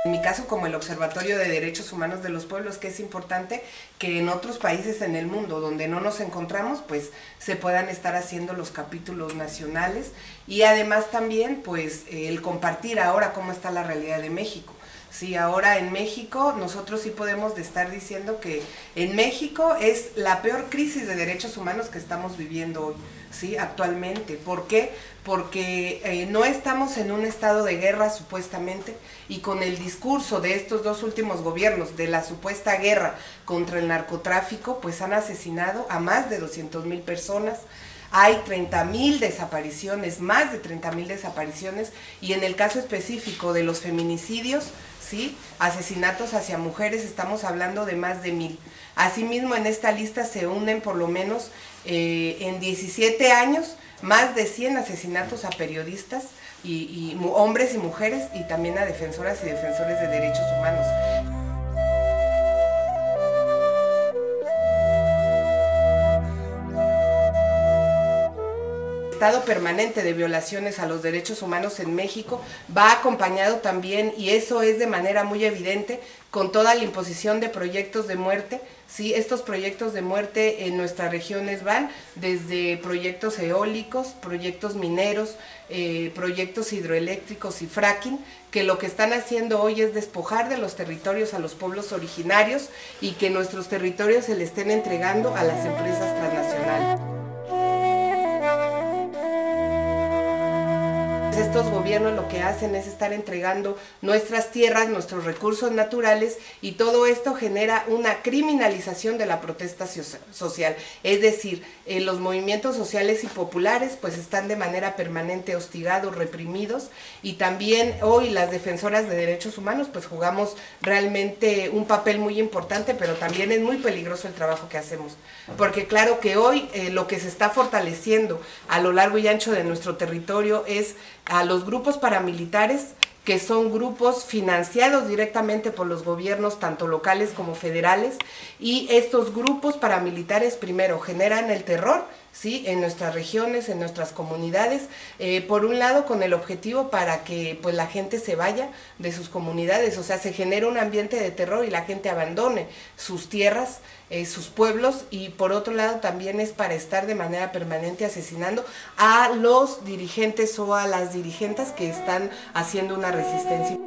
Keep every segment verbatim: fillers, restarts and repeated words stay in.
En mi caso, como el Observatorio de Derechos Humanos de los Pueblos, que es importante que en otros países en el mundo donde no nos encontramos, pues se puedan estar haciendo los capítulos nacionales y además también pues el compartir ahora cómo está la realidad de México. Sí, ahora en México nosotros sí podemos estar diciendo que en México es la peor crisis de derechos humanos que estamos viviendo hoy, sí, actualmente. ¿Por qué? Porque eh, no estamos en un estado de guerra supuestamente y con el discurso de estos dos últimos gobiernos de la supuesta guerra contra el narcotráfico, pues han asesinado a más de doscientas mil personas. Hay treinta mil desapariciones, más de treinta mil desapariciones, y en el caso específico de los feminicidios, ¿sí?, asesinatos hacia mujeres, estamos hablando de más de mil. Asimismo, en esta lista se unen por lo menos eh, en diecisiete años más de cien asesinatos a periodistas, y, y hombres y mujeres, y también a defensoras y defensores de derechos humanos. El estado permanente de violaciones a los derechos humanos en México va acompañado también, y eso es de manera muy evidente, con toda la imposición de proyectos de muerte. Sí, estos proyectos de muerte en nuestras regiones van desde proyectos eólicos, proyectos mineros, eh, proyectos hidroeléctricos y fracking, que lo que están haciendo hoy es despojar de los territorios a los pueblos originarios y que nuestros territorios se le estén entregando a las empresas transnacionales. Estos gobiernos lo que hacen es estar entregando nuestras tierras, nuestros recursos naturales, y todo esto genera una criminalización de la protesta social. Es decir, eh, los movimientos sociales y populares pues están de manera permanente hostigados, reprimidos, y también hoy las defensoras de derechos humanos pues jugamos realmente un papel muy importante, pero también es muy peligroso el trabajo que hacemos, porque claro que hoy eh, lo que se está fortaleciendo a lo largo y ancho de nuestro territorio es a los grupos paramilitares, que son grupos financiados directamente por los gobiernos, tanto locales como federales, y estos grupos paramilitares primero generan el terror, ¿sí?, en nuestras regiones, en nuestras comunidades, eh, por un lado con el objetivo para que pues la gente se vaya de sus comunidades, o sea, se genera un ambiente de terror y la gente abandone sus tierras, eh, sus pueblos, y por otro lado también es para estar de manera permanente asesinando a los dirigentes o a las dirigentes que están haciendo una resistencia.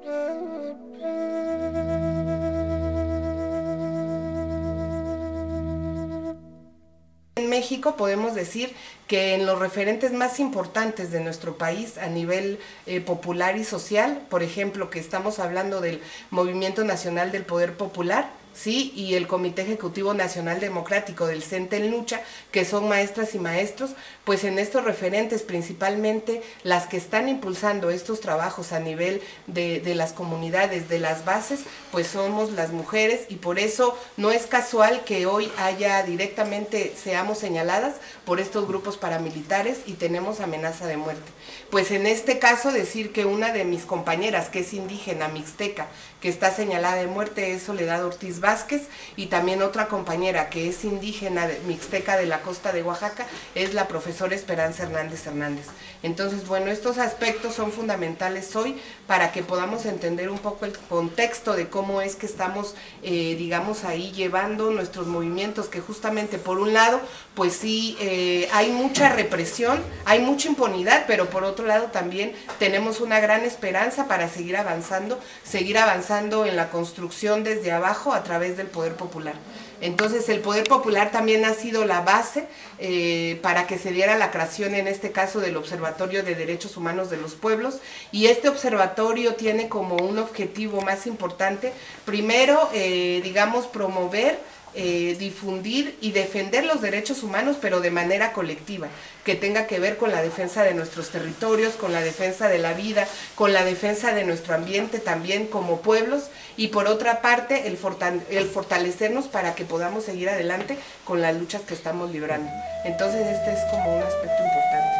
En México podemos decir que en los referentes más importantes de nuestro país a nivel eh, popular y social, por ejemplo, que estamos hablando del Movimiento Nacional del Poder Popular, ¿sí?, y el Comité Ejecutivo Nacional Democrático del CENTE en Lucha, que son maestras y maestros, pues en estos referentes, principalmente las que están impulsando estos trabajos a nivel de, de las comunidades, de las bases, pues somos las mujeres, y por eso no es casual que hoy haya directamente, seamos señaladas por estos grupos paramilitares y tenemos amenaza de muerte. Pues en este caso decir que una de mis compañeras, que es indígena mixteca, que está señalada de muerte, es Soledad Ortiz Vázquez, y también otra compañera que es indígena de, mixteca de la costa de Oaxaca, es la profesora Esperanza Hernández Hernández. Entonces, bueno, estos aspectos son fundamentales hoy para que podamos entender un poco el contexto de cómo es que estamos, eh, digamos, ahí llevando nuestros movimientos, que justamente por un lado, pues sí, eh, hay mucha represión, hay mucha impunidad, pero por otro lado también tenemos una gran esperanza para seguir avanzando, seguir avanzando en la construcción desde abajo a través del poder popular. Entonces el poder popular también ha sido la base eh, para que se diera la creación, en este caso, del Observatorio de Derechos Humanos de los Pueblos, y este observatorio tiene como un objetivo más importante, primero, eh, digamos, promover, Eh, difundir y defender los derechos humanos, pero de manera colectiva, que tenga que ver con la defensa de nuestros territorios, con la defensa de la vida, con la defensa de nuestro ambiente también como pueblos, y por otra parte el, fortale el fortalecernos para que podamos seguir adelante con las luchas que estamos librando. Entonces este es como un aspecto importante.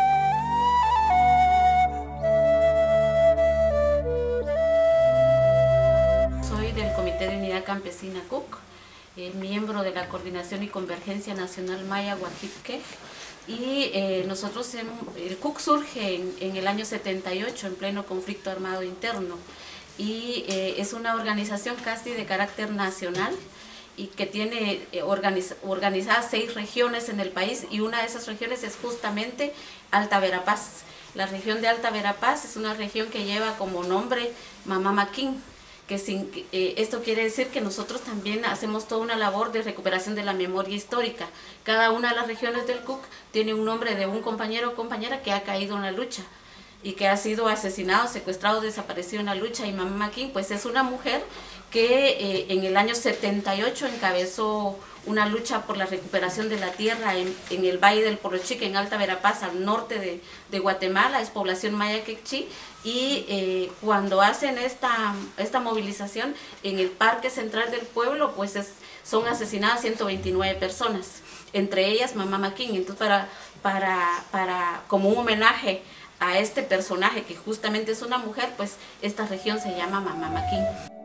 Soy del Comité de Unidad Campesina C U C, Eh, miembro de la Coordinación y Convergencia Nacional Maya Huaquipque, y eh, nosotros, en, el C U C surge en, en el año setenta y ocho, en pleno conflicto armado interno, y eh, es una organización casi de carácter nacional y que tiene eh, organiz, organizadas seis regiones en el país, y una de esas regiones es justamente Alta Verapaz. La región de Alta Verapaz es una región que lleva como nombre Mamá Maquín, que sin, eh, esto quiere decir que nosotros también hacemos toda una labor de recuperación de la memoria histórica. Cada una de las regiones del Cook tiene un nombre de un compañero o compañera que ha caído en la lucha y que ha sido asesinado, secuestrado, desaparecido en la lucha. Y Mamá Maquín pues es una mujer que eh, en el año setenta y ocho encabezó una lucha por la recuperación de la tierra en, en el Valle del Porochique, en Alta Verapaz, al norte de, de Guatemala, es población maya quechí, y eh, cuando hacen esta, esta movilización en el Parque Central del pueblo, pues es, son asesinadas ciento veintinueve personas, entre ellas Mamá Maquín. Entonces, para, para, para, como un homenaje a este personaje que justamente es una mujer, pues esta región se llama Mamá Maquín.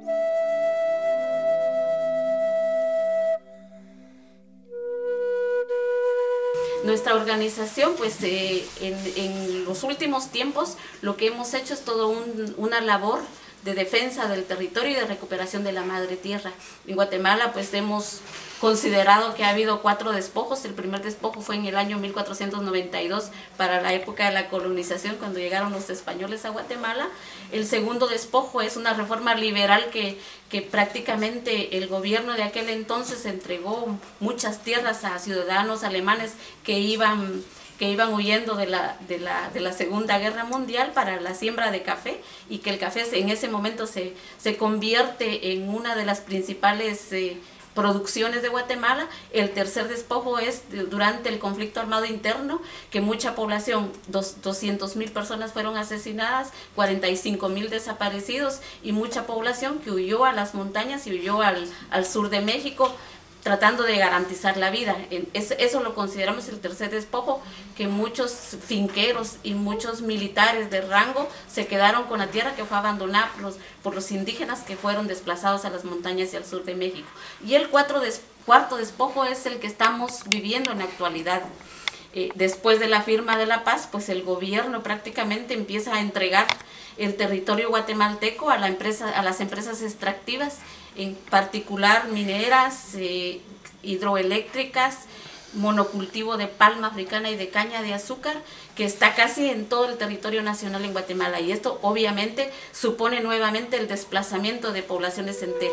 Nuestra organización, pues eh, en, en los últimos tiempos lo que hemos hecho es toda un, una labor de defensa del territorio y de recuperación de la madre tierra. En Guatemala pues hemos considerado que ha habido cuatro despojos. El primer despojo fue en el año mil cuatrocientos noventa y dos, para la época de la colonización, cuando llegaron los españoles a Guatemala. El segundo despojo es una reforma liberal que, que prácticamente el gobierno de aquel entonces entregó muchas tierras a ciudadanos alemanes que iban que iban huyendo de la, de, la, de la Segunda Guerra Mundial para la siembra de café, y que el café en ese momento se, se convierte en una de las principales eh, producciones de Guatemala. El tercer despojo es durante el conflicto armado interno, que mucha población, doscientas mil personas fueron asesinadas, cuarenta y cinco mil desaparecidos, y mucha población que huyó a las montañas y huyó al, al sur de México, tratando de garantizar la vida. Eso lo consideramos el tercer despojo, que muchos finqueros y muchos militares de rango se quedaron con la tierra que fue abandonada por los, por los indígenas que fueron desplazados a las montañas y al sur de México. Y el cuarto, des, cuarto despojo es el que estamos viviendo en la actualidad. Eh, después de la firma de la paz, pues el gobierno prácticamente empieza a entregar el territorio guatemalteco a, la empresa, a las empresas extractivas, en particular mineras, eh, hidroeléctricas, monocultivo de palma africana y de caña de azúcar, que está casi en todo el territorio nacional en Guatemala, y esto obviamente supone nuevamente el desplazamiento de poblaciones enteras.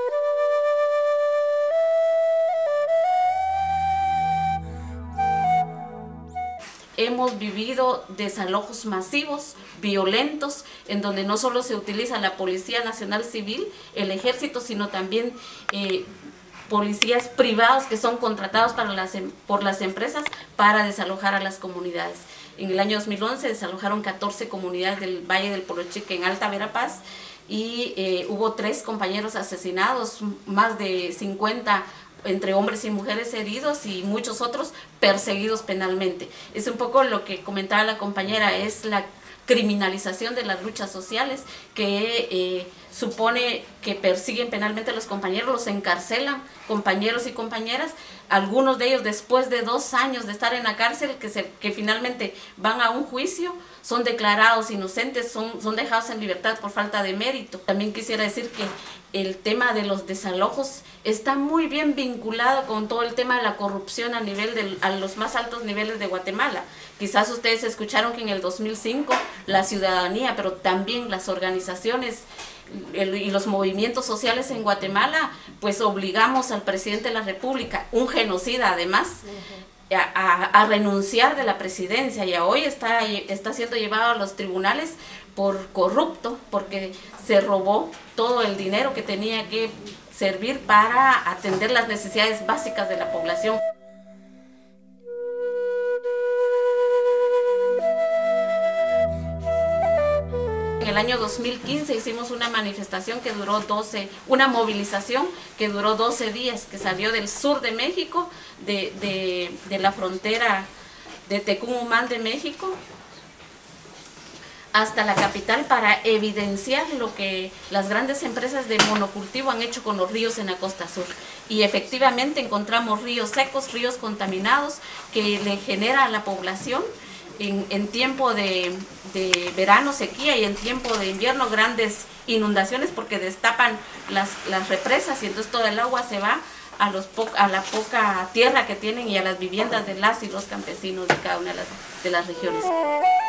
Hemos vivido desalojos masivos, violentos, en donde no solo se utiliza la Policía Nacional Civil, el Ejército, sino también eh, policías privados que son contratados para las, por las empresas para desalojar a las comunidades. En el año dos mil once desalojaron catorce comunidades del Valle del Porochique en Alta Verapaz, y eh, hubo tres compañeros asesinados, más de cincuenta entre hombres y mujeres heridos, y muchos otros perseguidos penalmente. Es un poco lo que comentaba la compañera, es la criminalización de las luchas sociales, que eh, supone que persiguen penalmente a los compañeros, los encarcelan, compañeros y compañeras, algunos de ellos después de dos años de estar en la cárcel, que, se, que finalmente van a un juicio, son declarados inocentes, son, son dejados en libertad por falta de mérito. También quisiera decir que el tema de los desalojos está muy bien vinculado con todo el tema de la corrupción a nivel de a los más altos niveles de Guatemala. Quizás ustedes escucharon que en el dos mil cinco la ciudadanía, pero también las organizaciones el, y los movimientos sociales en Guatemala, pues obligamos al presidente de la República, un genocida además, a, a, a renunciar de la presidencia, y hoy está, está siendo llevado a los tribunales por corrupto, porque se robó todo el dinero que tenía que servir para atender las necesidades básicas de la población. En el año dos mil quince hicimos una manifestación que duró doce, una movilización que duró doce días, que salió del sur de México, de, de, de la frontera de Tecumumán de México, hasta la capital, para evidenciar lo que las grandes empresas de monocultivo han hecho con los ríos en la costa sur. Y efectivamente encontramos ríos secos, ríos contaminados, que le genera a la población en, en tiempo de, de verano sequía, y en tiempo de invierno grandes inundaciones porque destapan las, las represas y entonces todo el agua se va a, los po a la poca tierra que tienen y a las viviendas de las y los campesinos de cada una de las, de las regiones.